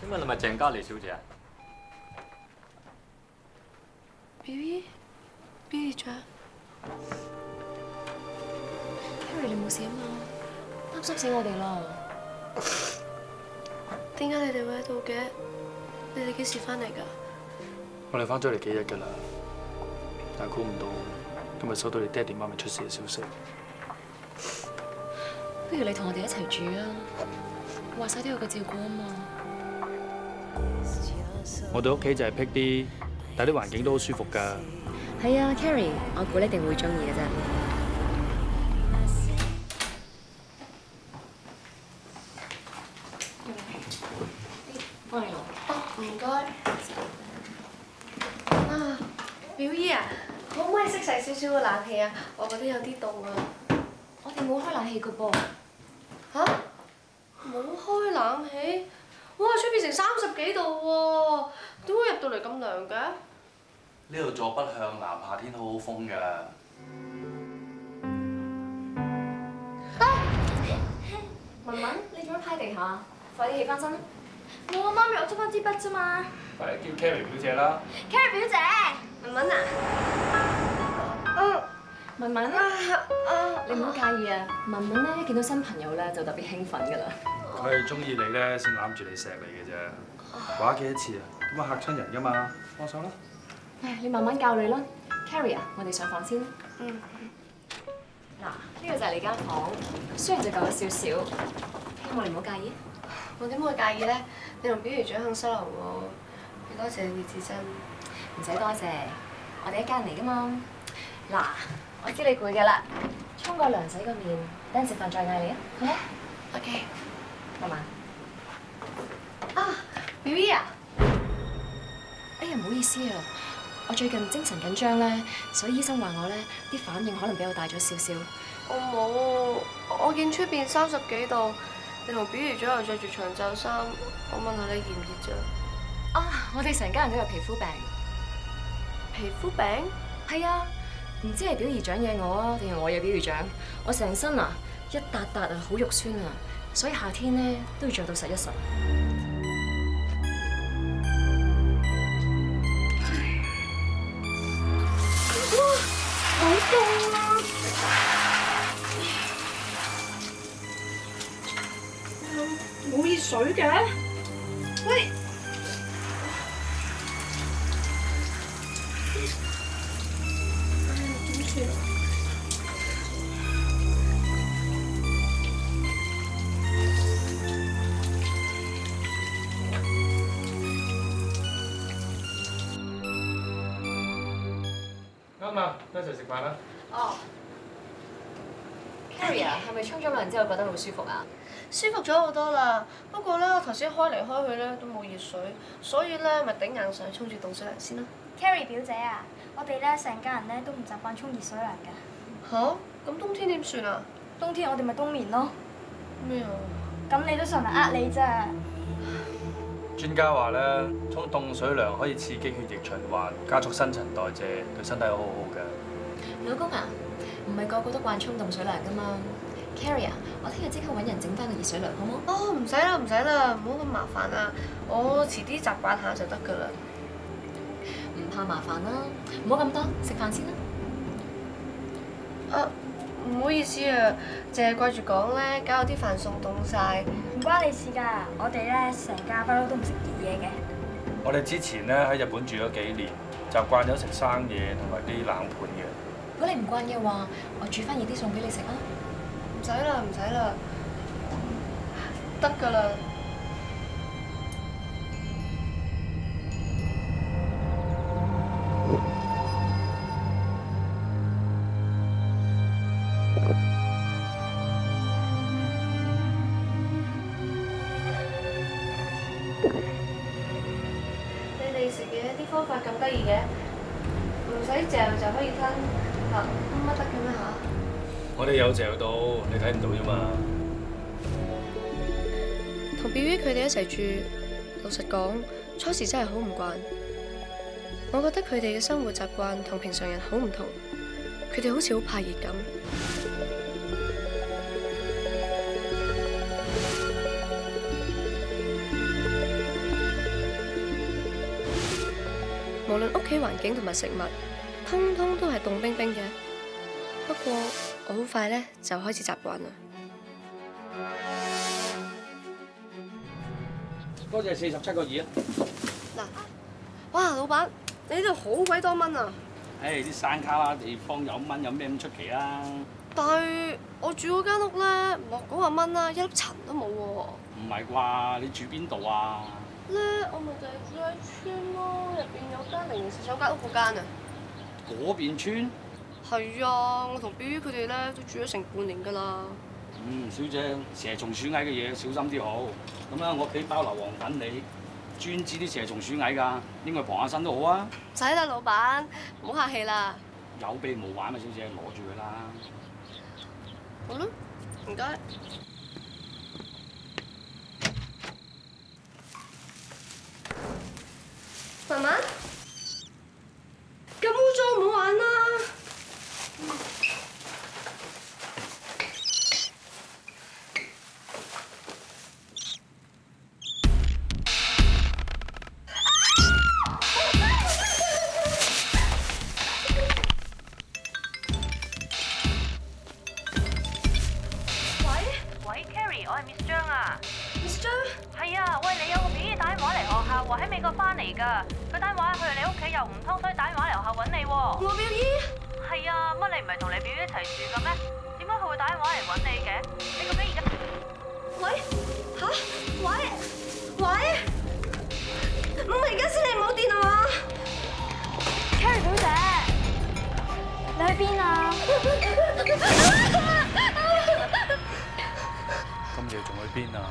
請問你咪鄭嘉莉小姐啊 ？Billy 長 ，Harry 你冇事啊嘛？擔心死我哋啦！ 點解你哋會喺度嘅？你哋幾時翻嚟㗎？ 我哋翻咗嚟幾日㗎啦，但係估唔到今日收到你爹哋媽咪出事嘅消息。 不如你同我哋一齊住啊！話晒都有個照顧啊嘛。 我哋屋企就係僻啲，但係啲環境都好舒服㗎。 係啊 ，Carrie， 我估你一定會中意嘅啫。幫你攞。 哦，唔該。啊，表姨啊，可唔可以熄細少少個冷氣啊？我覺得有啲凍啊。 我哋冇開冷氣㗎噃。 嚇？冇開冷氣？哇！出邊成30幾度喎，點解入到嚟咁涼嘅？ 呢度坐北向南，夏天好好風㗎。 文文，你做乜趴地下？快啲起翻身！ 冇啊，媽咪，我執翻支筆啫嘛。 快啲叫 Carrie 表姐啦。 Carrie 表姐， 文文啊？ 文文，你唔好介意啊。文文咧一見到新朋友咧就特別興奮㗎啦。 佢係中意你咧，先攬住你錫你嘅啫。話幾多次啊？咁啊嚇親人㗎嘛，放手啦。 唉，你慢慢教你啦。Carrie 啊，我哋上房先。 嗯。 嗱，呢個就係你間房，雖然就舊咗少少，希望你唔好介意。 我點會介意咧？你同表姨長肯收留我，要多謝你哋至真。 唔使多謝，我哋一家人嚟㗎嘛。嗱，我知你攰㗎啦，沖個涼洗個面，等陣食飯再嗌你啊，好冇 OK。 慢慢。 啊，表姨啊！ 哎呀，唔好意思啊，我最近精神緊張咧，所以醫生話我咧啲反應可能比我大咗少少。 我冇，我見出邊30幾度，你同表姨長又着住長袖衫，我問下你熱唔熱啫？ 啊，我哋成家人都有皮膚病。 皮膚病？ 係啊，唔知係表姨長惹我啊，定係我惹表姨長？我成身啊一笪笪啊，好肉酸啊，所以夏天咧都要着到實一實。 好凍啊！冇熱水嘅？喂！點算啊？ 啱啊，一齊食飯啦。 哦。 Carrie 啊，係咪沖咗涼之後覺得好舒服啊？ 舒服咗好多啦，不過咧，我頭先開嚟開去咧都冇熱水，所以咧咪頂硬上沖住凍水涼先啦。 Carrie 表姐啊，我哋咧成家人咧都唔習慣沖熱水涼㗎。 吓？咁冬天點算啊？ 冬天我哋咪冬眠咯。 咩啊？ 咁你都信人呃你咋？ 專家話咧，沖凍水涼可以刺激血液循環，加速新陳代謝，對身體好好嘅。 老公啊，唔係個個都慣沖凍水涼㗎嘛。Carrie 啊，我聽日即刻揾人整翻個熱水涼，好冇？ 哦，唔使啦，唔使啦，唔好咁麻煩啊！我遲啲習慣下就得㗎啦。 唔怕麻煩啦，唔好咁多，食飯先啦。 啊，唔好意思啊，淨係掛住講咧，搞到啲飯餸凍晒。 唔關你事㗎，我哋咧成家不嬲都唔食熱嘢嘅。 我哋之前咧喺日本住咗幾年，習慣咗食生嘢同埋啲冷盤嘅。 如果你唔慣嘅話，我煮翻熱啲餸俾你食啊。 唔使啦，唔使啦，得㗎啦。你哋食嘢啲方法咁得意嘅，唔使嚼就可以吞，嚇乜得嘅咩嚇？ 我哋有嚼到，你睇唔到啫嘛。 同表姨佢哋一齊住，老實講，初時真係好唔慣。我覺得佢哋嘅生活習慣同平常人好唔同，佢哋好似好怕熱咁。 無論屋企環境同埋食物，通通都係凍冰冰嘅。不過我好快咧就開始習慣啦。 多謝47個2啊！ 嗱，哇，老闆，你呢度好鬼多蚊啊！ 唉，啲山卡拉地方有蚊有咩咁出奇啊？ 但係我住嗰間屋咧，莫講話蚊啦，一粒塵都冇喎。 唔係啩？你住邊度啊？ 咧，我咪就係住喺村咯，入邊有間零食手間屋嗰間啊。 嗰邊村？ 係啊，我同 B 佢哋咧都住咗成半年㗎啦。 小姐，蛇蟲鼠蟻嘅嘢小心啲好。咁啦，我屋企包硫磺粉你，專治啲蛇蟲鼠蟻㗎，應該傍下身都好啊。 唔使啦，老闆，唔好客氣啦。 有備無玩啊，小姐，攞住佢啦。 好啦，唔該。慢慢，咁污糟唔好玩啦。 喂 Carrie， 我係 Miss 張啊。 Miss 張？ 係啊，喂，你有個表姨打電話嚟學校，話喺美國翻嚟㗎。佢打電話去你屋企又唔通，所以打電話嚟學校揾你喎。 我表姨？ 係啊，乜你唔係同你表姨一齊住嘅咩？點解佢會打電話嚟揾你嘅？你個表姨而家？ 喂？吓？喂？喂？唔係而家先嚟冇電啊嘛 Carrie 表姐，你去邊啊？ 咁夜仲去邊啊？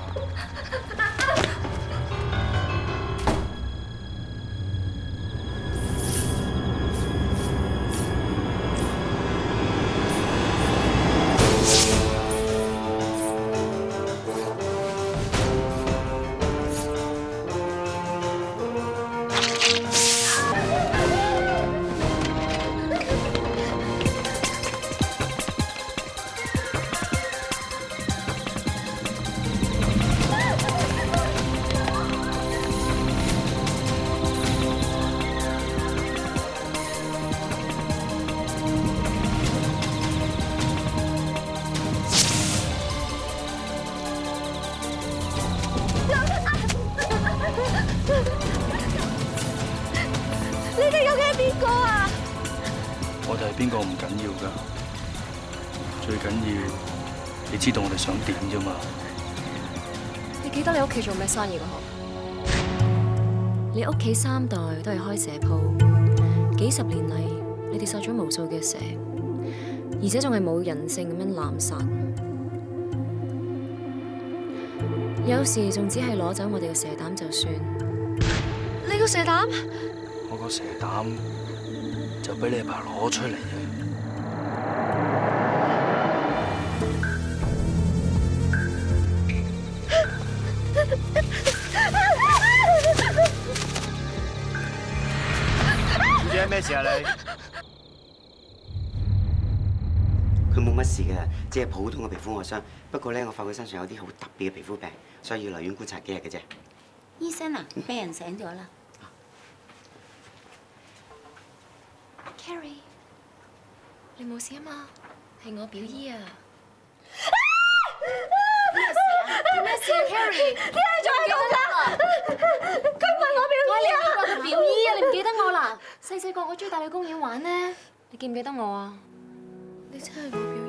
你哋究竟係邊個啊？ 我哋係邊個唔緊要㗎，最緊要你知道我哋想點啫嘛。 你記得你屋企做咩生意㗎嗬？你屋企3代都係開蛇鋪，幾十年嚟你哋殺咗無數嘅蛇，而且仲係冇人性咁樣濫殺。有時仲只係攞走我哋嘅蛇膽就算。 你個蛇膽？ 我個蛇膽就俾你阿爸攞出嚟嘅。 小姐，咩事啊你？ 佢冇乜事嘅，只係普通嘅皮膚外傷。不過咧，我發覺佢身上有啲好特別嘅皮膚病，所以要留院觀察幾日嘅啫。 醫生啊，病人醒咗啦。 Carrie， 你冇事啊嘛？係我表姨啊。咩事啊 ，Carrie？ 點解仲喺度㗎？佢問我表姨啊！ 我係表姨啊，你唔記得我啦？細個我中意帶你去公園玩呢，你記唔記得我啊？ 你真係我表姨。